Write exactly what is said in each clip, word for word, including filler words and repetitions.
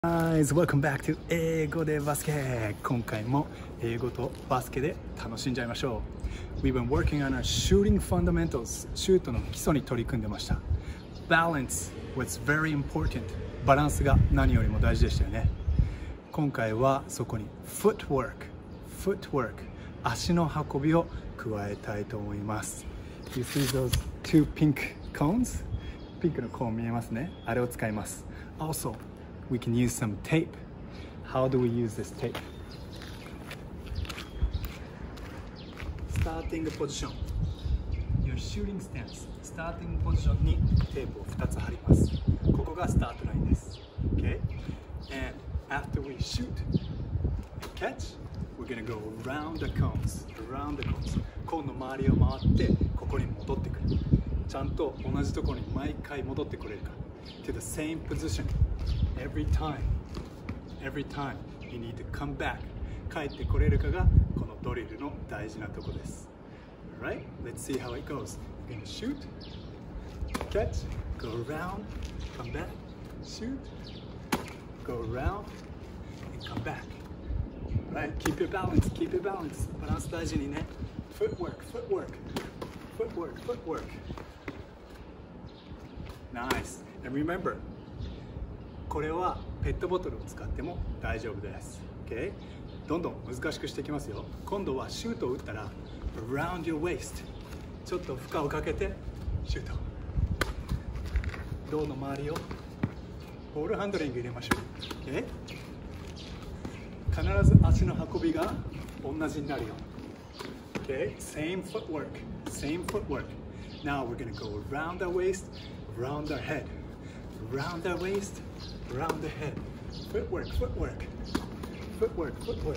Guys, welcome back to 英語でバスケ。今回も英語とバスケで楽しんじゃいましょう。We've been working on our shooting fundamentals. シュートの基礎に取り組んでました。Balance was very important. バランスが何よりも大事でしたよね。今回はそこに footwork, footwork 足の運びを加えたいと思います。You see those two pink cones? ピンクのコーン見えますね。あれを使います。Also, we can use some tape. How do we use this tape? Starting position. Your shooting stance. Starting position にテープをふたつ貼ります。ここがスタートラインです。Okay? And after we shoot and catch, we're gonna go around the cones. Around the cones. コーンの周りを回ってここに戻ってくる。ちゃんと同じところに毎回戻ってくれるか。To the same position.Every time, every time you need to come back. 帰ってこれるかがこのドリルの大事なとこです。Alright, let's see how it goes. You're gonna shoot, catch, go around, come back, shoot, go around, and come back. Alright, keep your balance, keep your balance. バランス大事にね。Footwork, footwork, footwork, footwork. Nice. And remember,これはペットボトルを使っても大丈夫です。Okay? どんどん難しくしていきますよ。今度はシュートを打ったら around your waist ちょっと負荷をかけてシュート。胴の周りをボールハンドリング入れましょう。Okay? 必ず足の運びが同じになるように。Okay? Same footwork. Same footwork. Now we're going to go around our waist, around our head. Around our waist.Around the head. Footwork, footwork. Footwork, footwork.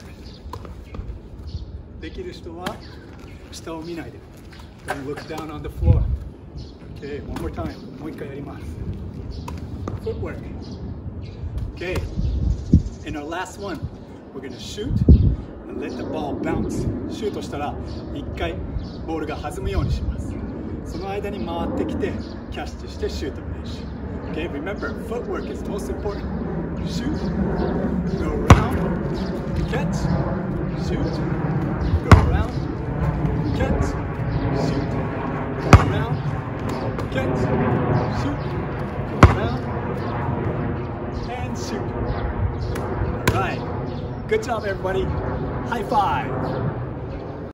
できる人は下を見ないで。Don't look down on the floor. Okay, one more time. もう一回やります。Footwork. Okay. In our last one, we're gonna shoot and let the ball bounce. シュートしたら一回ボールが弾むようにします。その間に回ってきてキャッチしてシュートの練習。Okay, remember, footwork is most important. Shoot, go around, catch, shoot, go around, catch, shoot, go around, catch, shoot, go around, and shoot. All right, good job, everybody. High five.